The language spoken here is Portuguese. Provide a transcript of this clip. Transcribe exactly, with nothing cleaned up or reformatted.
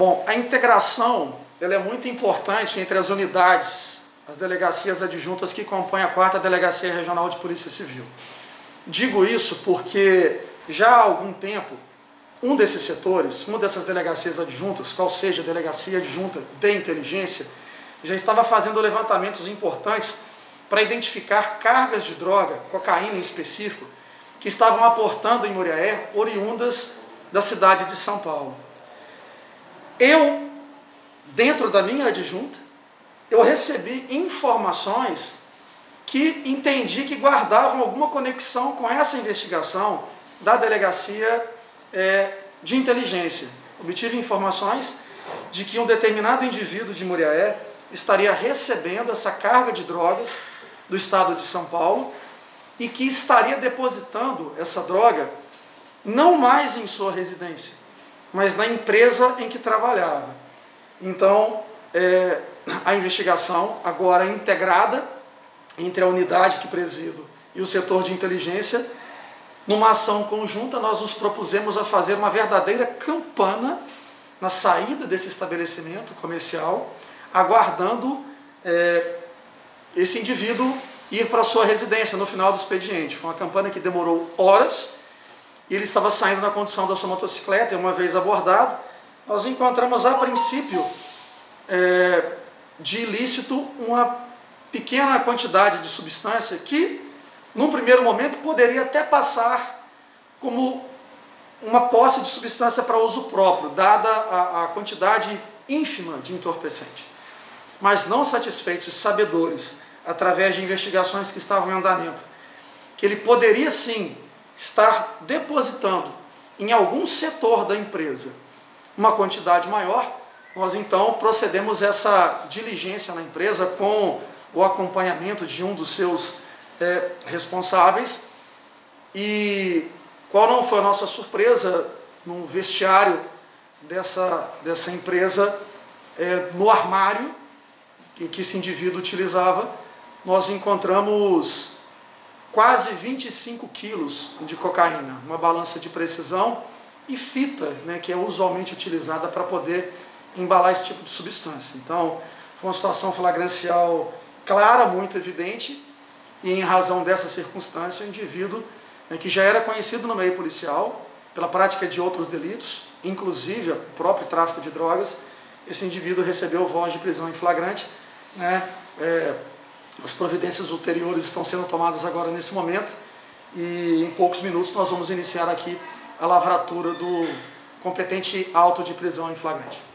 Bom, a integração ela é muito importante entre as unidades, as delegacias adjuntas que compõem a quarta Delegacia Regional de Polícia Civil. Digo isso porque já há algum tempo, um desses setores, uma dessas delegacias adjuntas, qual seja a Delegacia Adjunta de Inteligência, já estava fazendo levantamentos importantes para identificar cargas de droga, cocaína em específico, que estavam aportando em Muriaé, oriundas da cidade de São Paulo. Eu, dentro da minha adjunta, eu recebi informações que entendi que guardavam alguma conexão com essa investigação da Delegacia é, de Inteligência. Obtive informações de que um determinado indivíduo de Muriaé estaria recebendo essa carga de drogas do estado de São Paulo e que estaria depositando essa droga não mais em sua residência, mas na empresa em que trabalhava. Então, é, a investigação agora integrada entre a unidade que presido e o setor de inteligência, numa ação conjunta, nós nos propusemos a fazer uma verdadeira campana na saída desse estabelecimento comercial, aguardando é, esse indivíduo ir para a sua residência no final do expediente. Foi uma campana que demorou horas, e ele estava saindo na condução da sua motocicleta, e uma vez abordado, nós encontramos a princípio é, de ilícito uma pequena quantidade de substância que, num primeiro momento, poderia até passar como uma posse de substância para uso próprio, dada a, a quantidade ínfima de entorpecente. Mas não satisfeitos, sabedores, através de investigações que estavam em andamento, que ele poderia sim estar depositando em algum setor da empresa uma quantidade maior, nós então procedemos essa diligência na empresa com o acompanhamento de um dos seus é, responsáveis. E qual não foi a nossa surpresa no vestiário dessa, dessa empresa, é, no armário que, que esse indivíduo utilizava, nós encontramos quase vinte e cinco quilos de cocaína, uma balança de precisão e fita, né, que é usualmente utilizada para poder embalar esse tipo de substância. Então, foi uma situação flagrancial clara, muito evidente, e em razão dessa circunstância, o indivíduo, né, que já era conhecido no meio policial pela prática de outros delitos, inclusive o próprio tráfico de drogas, esse indivíduo recebeu voz de prisão em flagrante, né, é, as providências ulteriores estão sendo tomadas agora nesse momento, e em poucos minutos nós vamos iniciar aqui a lavratura do competente auto de prisão em flagrante.